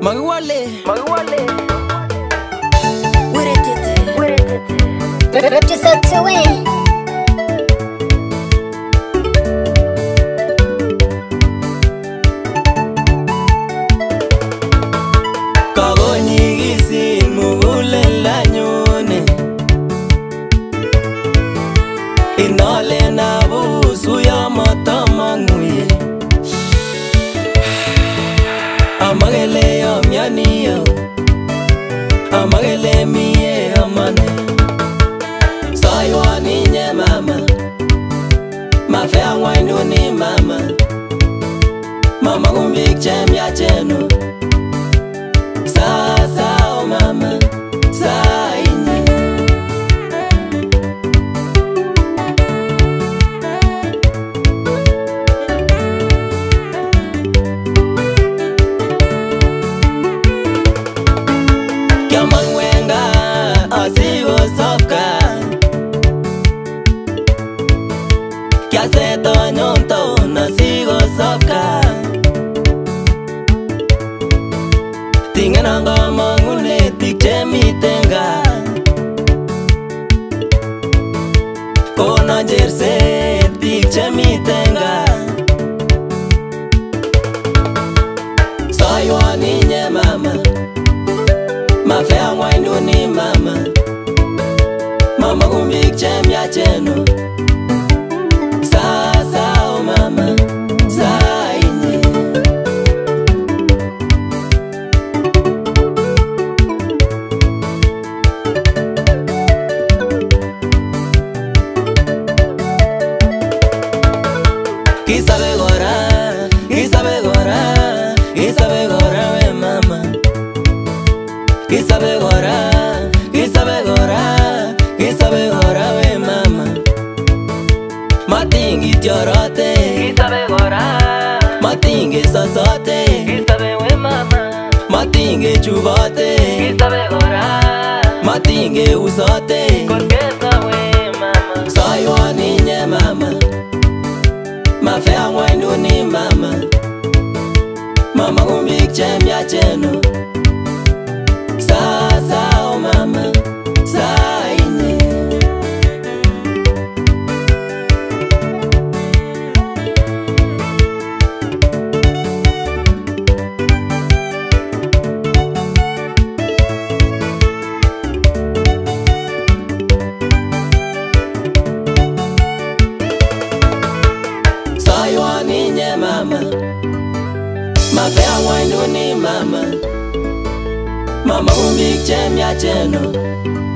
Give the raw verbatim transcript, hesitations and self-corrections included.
Magwale, Magwale. What it did, what it did. Rip yourself to win. Kagonyigisi mugule lanyone. Inole na busu ya matamanguye. Amagele ya mianiyo. Amagele miye amane. Saywa ninye mama. Mafea ngwainu ni mama. Mama kumbik chem ya chenu. Sa sa o mama. Sa inye. Mangwenga asigo sopka Kya se to nyonto nasigo sopka Tingenanga mangune tikche mitenga Kona jerse tikche mitenga Saywa ninye mama Mafea ngwainu ni mama. Mama kumbik chem ya chenu. Sa sa o mama. Sa inye. Kisabe gora, kisabe gora, kisabe gora we mama. Kisabe gora, kisabe gora, kisabe gora we mama. Matingi tiorote, kisabe gora. Matingi sasote, kisabe we mama. Matingi chubote, kisabe gora. Matingi usote, konkesa we mama. Saywa ninye mama. Mafea ngwainu ni mama. Mama kumbik chem ya chenu. Sa sa o mama, sa inye. Saywa ninye mama. Mafea ngwainu ni mama. Mama kumbik chem ya chenu.